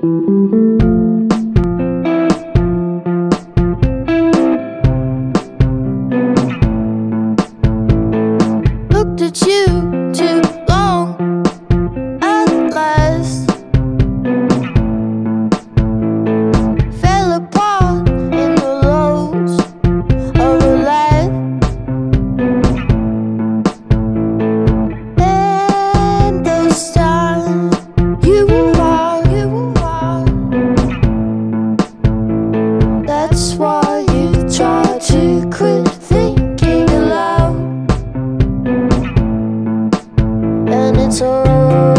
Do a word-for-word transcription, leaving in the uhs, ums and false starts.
Looked at you too long at last. Fell apart in the lows of a life. And those times you are, you are. That's why you try to quit thinking aloud. And it's all